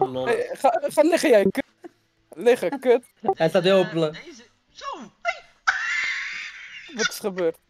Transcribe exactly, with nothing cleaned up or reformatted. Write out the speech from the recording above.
Gewoon non. Hey, ga, ga liggen jij, kut. Liggen, kut. Hij staat heel op. Deze... Zo! Wat is gebeurd?